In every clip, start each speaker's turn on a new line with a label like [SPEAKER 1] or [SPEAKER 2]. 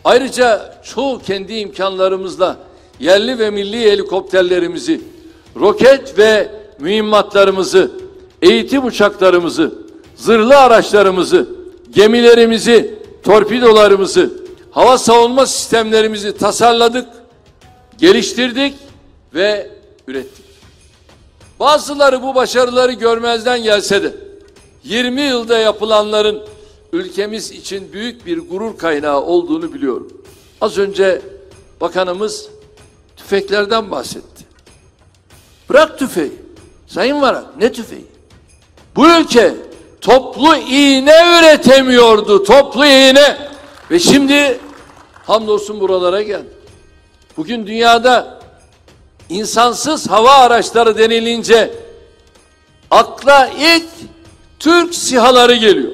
[SPEAKER 1] Ayrıca çoğu kendi imkanlarımızla yerli ve milli helikopterlerimizi, roket ve mühimmatlarımızı, eğitim uçaklarımızı, zırhlı araçlarımızı, gemilerimizi, torpidolarımızı, hava savunma sistemlerimizi tasarladık, geliştirdik ve ürettik. Bazıları bu başarıları görmezden gelse de 20 yılda yapılanların ülkemiz için büyük bir gurur kaynağı olduğunu biliyorum. Az önce bakanımız tüfeklerden bahsetti. Bırak tüfeği. Sayın Varak, ne tüfeği? Bu ülke toplu iğne üretemiyordu. Toplu iğne. Ve şimdi hamdolsun buralara geldi. Bugün dünyada insansız hava araçları denilince akla ilk Türk SİHA'ları geliyor.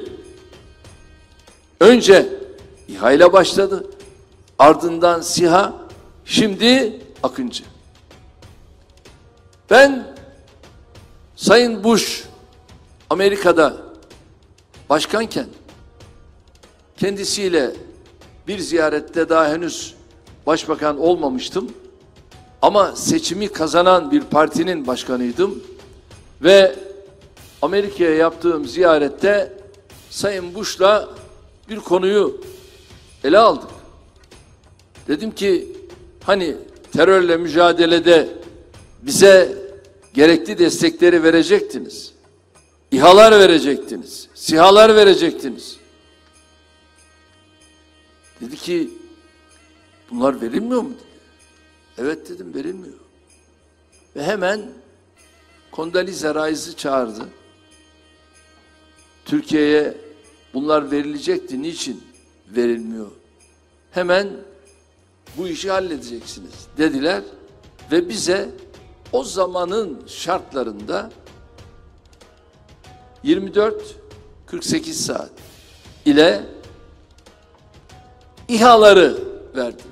[SPEAKER 1] Önce İHA ile başladı. Ardından SİHA, şimdi Akıncı. Ben Sayın Bush Amerika'da başkanken kendisiyle bir ziyarette, daha henüz başbakan olmamıştım. Ama seçimi kazanan bir partinin başkanıydım. Ve Amerika'ya yaptığım ziyarette Sayın Bush'la bir konuyu ele aldık. Dedim ki, hani terörle mücadelede bize gerekli destekleri verecektiniz. İHA'lar verecektiniz. SİHA'lar verecektiniz. Dedi ki, bunlar verilmiyor mu? Dedi. Evet dedim, verilmiyor. Ve hemen Condoleezza Rice'ı çağırdı. Türkiye'ye bunlar verilecekti. Niçin verilmiyor? Hemen bu işi halledeceksiniz dediler ve bize o zamanın şartlarında 24-48 saat ile İHA'ları verdiler.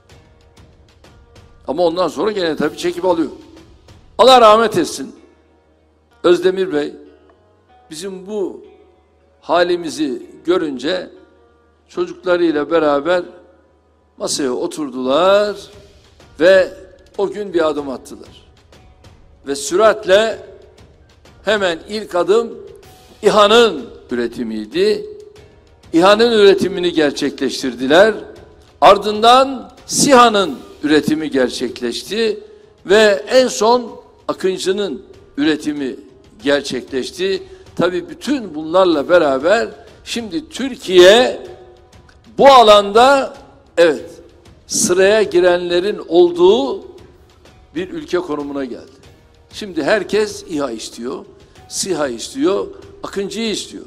[SPEAKER 1] Ama ondan sonra gene tabii çekip alıyor. Allah rahmet etsin. Özdemir Bey bizim bu halimizi görünce çocuklarıyla beraber masaya oturdular ve o gün bir adım attılar. Ve süratle hemen ilk adım İHA'nın üretimiydi. İHA'nın üretimini gerçekleştirdiler. Ardından SİHA'nın üretimi gerçekleşti ve en son Akıncı'nın üretimi gerçekleşti. Tabii bütün bunlarla beraber şimdi Türkiye bu alanda evet sıraya girenlerin olduğu bir ülke konumuna geldi. Şimdi herkes İHA istiyor, SİHA istiyor, Akıncı'yı istiyor.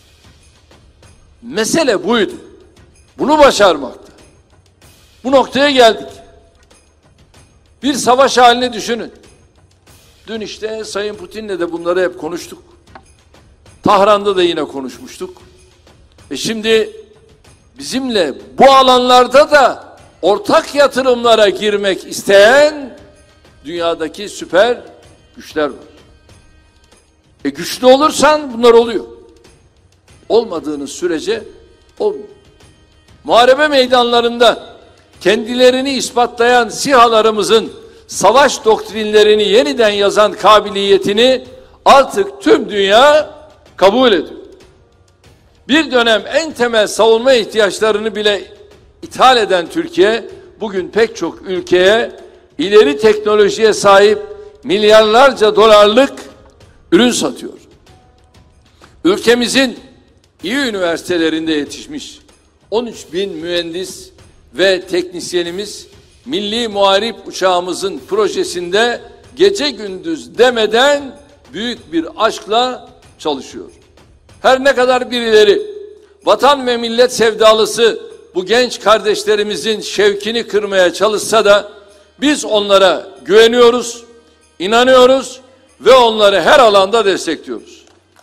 [SPEAKER 1] Mesele buydu. Bunu başarmaktı. Bu noktaya geldik. Bir savaş halini düşünün. Dün işte Sayın Putin'le de bunları hep konuştuk. Tahran'da da yine konuşmuştuk. Ve şimdi bizimle bu alanlarda da ortak yatırımlara girmek isteyen dünyadaki süper güçler var. Güçlü olursan bunlar oluyor. Olmadığınız sürece olmuyor. Muharebe meydanlarında kendilerini ispatlayan SİHA'larımızın savaş doktrinlerini yeniden yazan kabiliyetini artık tüm dünya kabul ediyor. Bir dönem en temel savunma ihtiyaçlarını bile ithal eden Türkiye, bugün pek çok ülkeye ileri teknolojiye sahip milyarlarca dolarlık ürün satıyor. Ülkemizin iyi üniversitelerinde yetişmiş 13.000 mühendis ve teknisyenimiz Milli Muharip uçağımızın projesinde gece gündüz demeden büyük bir aşkla çalışıyor. Her ne kadar birileri vatan ve millet sevdalısı bu genç kardeşlerimizin şevkini kırmaya çalışsa da biz onlara güveniyoruz, inanıyoruz ve onları her alanda destekliyoruz.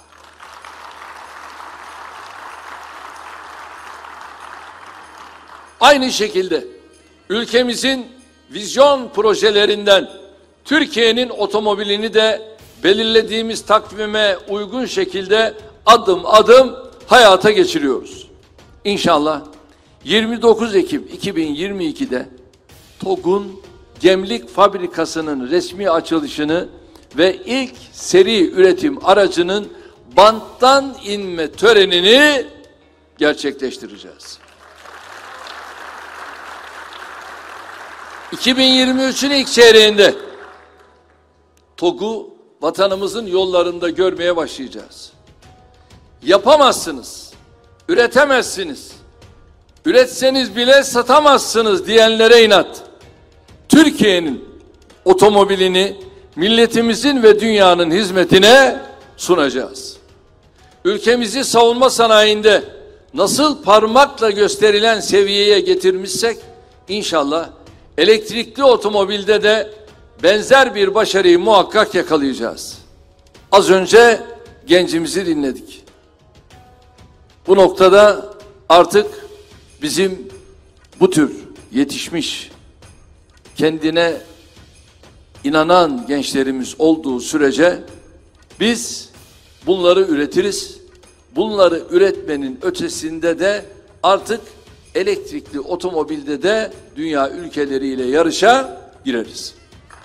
[SPEAKER 1] Aynı şekilde ülkemizin vizyon projelerinden Türkiye'nin otomobilini de belirlediğimiz takvime uygun şekilde adım adım hayata geçiriyoruz. İnşallah 29 Ekim 2022'de TOG'un gemlik fabrikasının resmi açılışını ve ilk seri üretim aracının banttan inme törenini gerçekleştireceğiz. 2023'ün ilk çeyreğinde TOG'u vatanımızın yollarında görmeye başlayacağız. Yapamazsınız, üretemezsiniz, üretseniz bile satamazsınız diyenlere inat. Türkiye'nin otomobilini milletimizin ve dünyanın hizmetine sunacağız. Ülkemizi savunma sanayinde nasıl parmakla gösterilen seviyeye getirmişsek, inşallah elektrikli otomobilde de benzer bir başarıyı muhakkak yakalayacağız. Az önce gencimizi dinledik. Bu noktada artık bizim bu tür yetişmiş, kendine inanan gençlerimiz olduğu sürece biz bunları üretiriz. Bunları üretmenin ötesinde de artık elektrikli otomobilde de dünya ülkeleriyle yarışa gireriz.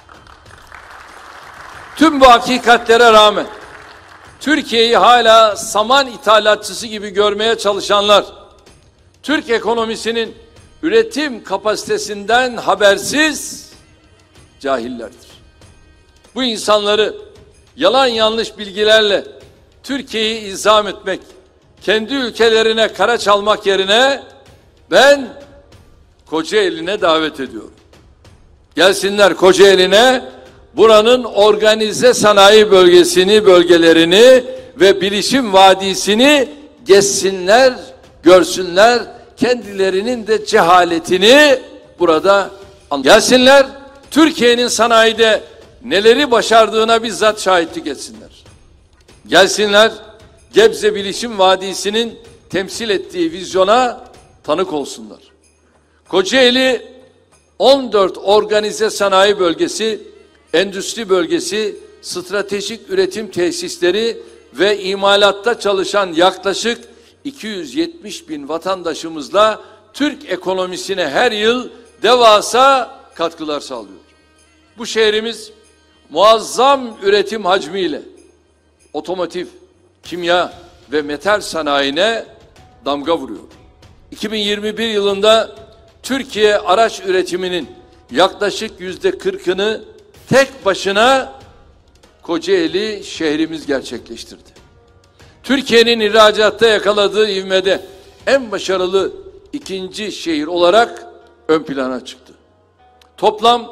[SPEAKER 1] Tüm bu hakikatlere rağmen Türkiye'yi hala saman ithalatçısı gibi görmeye çalışanlar, Türk ekonomisinin üretim kapasitesinden habersiz cahillerdir. Bu insanları yalan yanlış bilgilerle Türkiye'yi izam etmek, kendi ülkelerine kara çalmak yerine ben Kocaeli'ne davet ediyorum. Gelsinler Kocaeli'ne, buranın organize sanayi bölgelerini ve bilişim vadisini gezsinler, görsünler, kendilerinin de cehaletini burada gelsinler, Türkiye'nin sanayide neleri başardığına bizzat şahitlik etsinler. Gelsinler, Gebze Bilişim Vadisi'nin temsil ettiği vizyona tanık olsunlar. Kocaeli 14 organize sanayi bölgesi, endüstri bölgesi, stratejik üretim tesisleri ve imalatta çalışan yaklaşık 270 bin vatandaşımızla Türk ekonomisine her yıl devasa katkılar sağlıyor. Bu şehrimiz muazzam üretim hacmiyle otomotiv, kimya ve metal sanayine damga vuruyor. 2021 yılında Türkiye araç üretiminin yaklaşık %40'ını tek başına Kocaeli şehrimiz gerçekleştirdi. Türkiye'nin ihracatta yakaladığı ivmede en başarılı ikinci şehir olarak ön plana çıktı. Toplam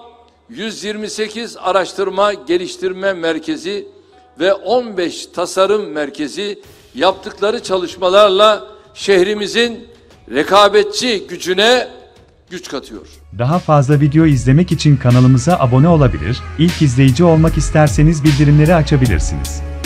[SPEAKER 1] 128 araştırma geliştirme merkezi ve 15 tasarım merkezi yaptıkları çalışmalarla şehrimizin rekabetçi gücüne güç katıyor.
[SPEAKER 2] Daha fazla video izlemek için kanalımıza abone olabilir, ilk izleyici olmak isterseniz bildirimleri açabilirsiniz.